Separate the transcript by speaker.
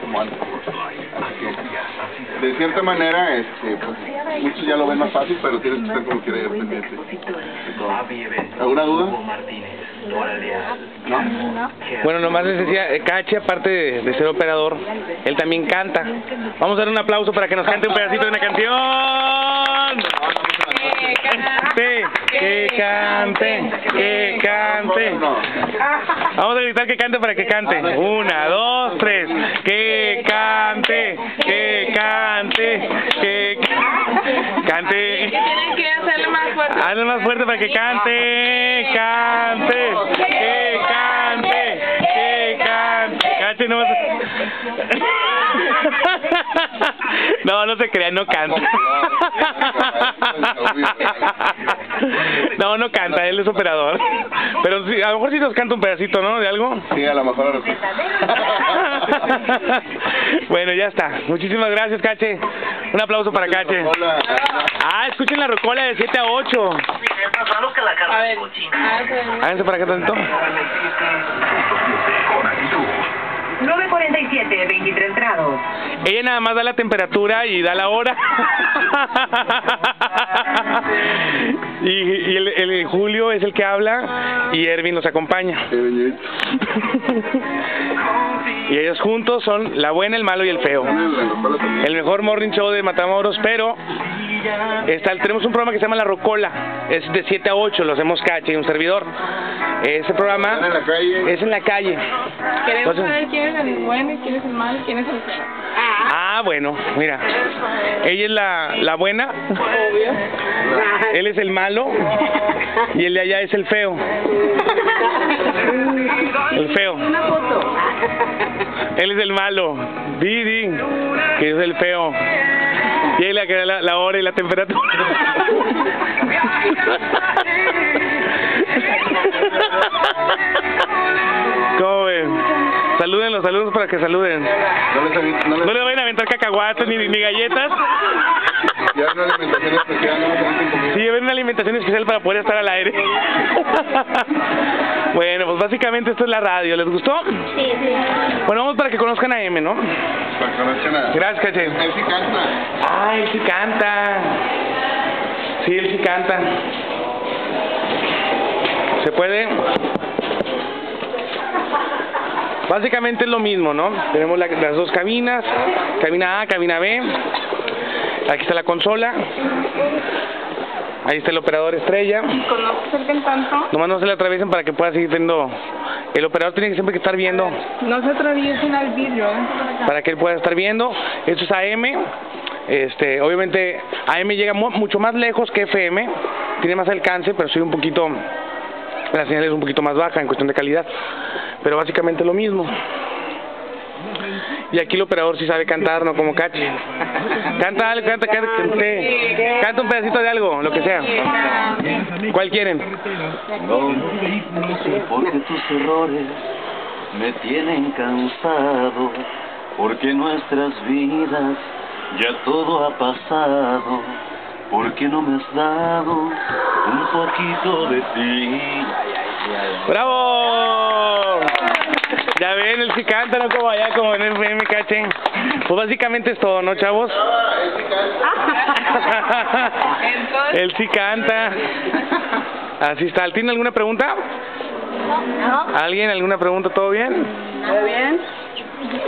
Speaker 1: como antes. De cierta manera, pues, muchos ya lo ven más fácil, pero tienes que estar como quiera pendiente. ¿Alguna duda?
Speaker 2: ¿No? Bueno, nomás les decía, Cache, aparte de ser operador, él también canta. Vamos a dar un aplauso para que nos cante un pedacito de una canción. Que cante. Vamos a gritar que cante para que cante. 1, 2, 3. Que cante.
Speaker 3: Tienen que hacerle más fuerte.
Speaker 2: Hazle más fuerte para que cante. Cache, no. No se crean, no canta. No canta, él es operador. Pero sí, a lo mejor sí nos canta un pedacito, ¿no? ¿De algo?
Speaker 1: Sí, a lo mejor.
Speaker 2: Bueno, ya está. Muchísimas gracias, Cache. Un aplauso para Cache. Escuchen la rocola de 7 a 8.
Speaker 3: A ver,
Speaker 2: Háganse para acá tanto.
Speaker 4: 9:47, 23 grados.
Speaker 2: Ella nada más da la temperatura y da la hora. y el Julio es el que habla y Erwin nos acompaña. Y ellos juntos son la buena, el malo y el feo. El mejor morning show de Matamoros, pero tenemos un programa que se llama La Rocola. Es de 7 a 8, lo hacemos Cache y un servidor. Ese programa es en la calle.
Speaker 3: Queremos saber quién es el bueno y quién es el malo y quién es el feo.
Speaker 2: Bueno, mira. Ella es la buena.
Speaker 3: Obvio.
Speaker 2: Él es el malo. Y el de allá es el feo. El feo. Él es el malo. Didi, que es el feo. Y él que da la hora y la temperatura. ¿Cómo ven? Salúdenlos, saludos para que saluden. No le vayan a aventar cacahuates ni galletas.
Speaker 1: Ya una alimentación especial,
Speaker 2: Sí, lleven una alimentación especial para poder estar al aire. Bueno, pues básicamente esto es la radio. ¿Les gustó?
Speaker 5: Sí.
Speaker 2: Bueno, vamos para que conozcan a M, ¿no?
Speaker 1: Para que conozcan a...
Speaker 2: Gracias, Cache.
Speaker 1: Él sí canta.
Speaker 2: Él sí canta. Sí, él sí canta. ¿Se puede? Básicamente es lo mismo, ¿no? Tenemos las dos cabinas, cabina A, cabina B. Aquí está la consola. Ahí está el operador estrella.
Speaker 3: ¿Conoces el cantante?
Speaker 2: Nomás no se le atraviesen para que pueda seguir viendo. El operador tiene que siempre que estar viendo.
Speaker 3: No se atraviesen al vidrio.
Speaker 2: Para que él pueda estar viendo. Esto es AM. Obviamente AM llega mucho más lejos que FM. Tiene más alcance, pero soy un poquito... La señal es un poquito más baja en cuestión de calidad. Pero básicamente lo mismo. Y aquí el operador sí sabe cantar, no como Cache. Canta algo, canta un pedacito de algo, lo que sea. ¿Cuál quieren?
Speaker 6: No sé porque tus errores me tienen cansado, porque nuestras vidas ya todo ha pasado, porque no me has dado un poquito de ti.
Speaker 2: ¡Bravo! Ya ven, él sí canta, no como allá, como en el FM, Cache. Pues básicamente es todo, ¿no, chavos? Él sí canta. Así está. ¿Tiene alguna pregunta?
Speaker 5: No.
Speaker 2: ¿Alguien? ¿Alguna pregunta? ¿Todo bien?
Speaker 3: ¿Todo bien?